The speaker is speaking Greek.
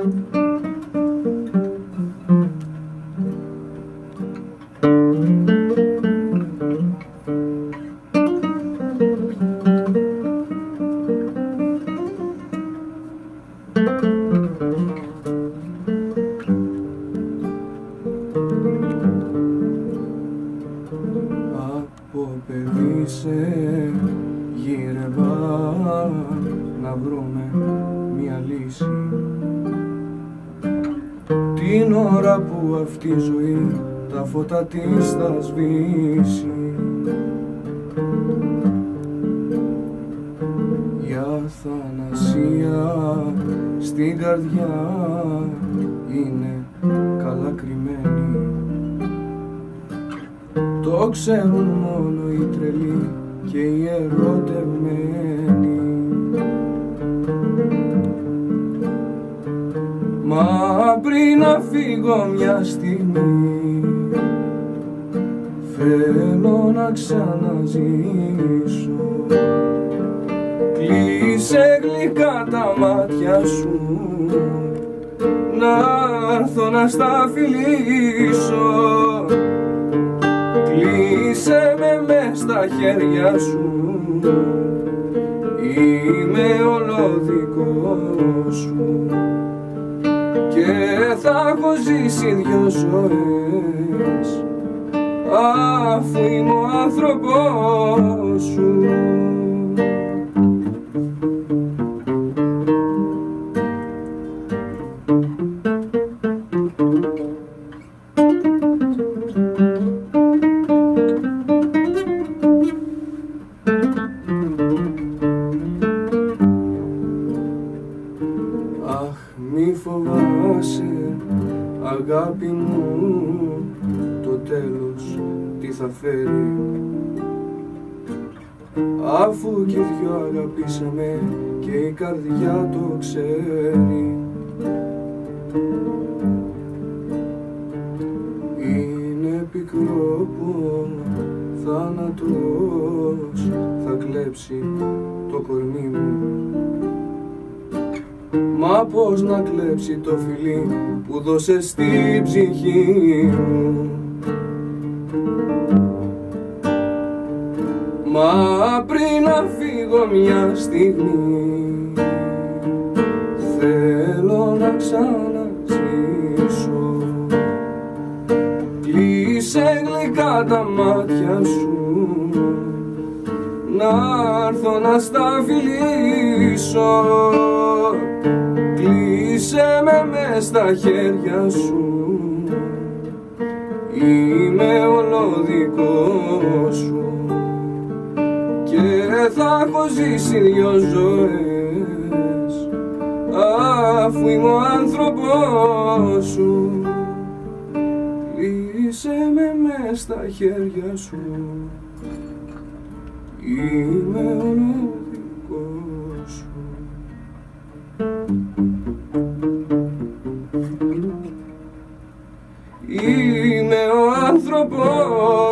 Από παιδί σε γύρευα να βρούμε μια λύση, την ώρα που αυτή η ζωή τα φώτα της θα σβήσει. Η αθανασία στην καρδιά είναι καλά κρυμμένη, το ξέρουν μόνο οι τρελοί και οι ερωτευμένοι. Μα πριν να φύγω μια στιγμή, θέλω να ξαναζήσω. Κλείσε γλυκά τα μάτια σου, να έρθω να στα φιλήσω. Κλείσε με μες στα χέρια σου, είμαι όλο δικό σου και θα έχω ζήσει 2 ζωές αφού είμαι ο άνθρωπος σου. Αχ, μη φοβάσαι αγάπη μου, το τέλος τι θα φέρει, αφού και 2 αγαπήσαμε και η καρδιά το ξέρει. Είναι πικρό που θάνατος θα κλέψει το κορμί μου, μα πώς να κλέψει το φιλί που δώσες στην ψυχή μου. Μα πριν να φύγω μια στιγμή, θέλω να ξαναζήσω. Κλείσε γλυκά τα μάτια σου, να έρθω να στα φιλήσω. Κλείσε με μες στα χέρια σου, είμαι όλο δικό σου και θα έχω ζήσει 2 ζωές αφού είμαι ο άνθρωπος σου. Κλείσε με μες στα χέρια σου, είμαι όλο δικό σου. Είμαι ο άνθρωπος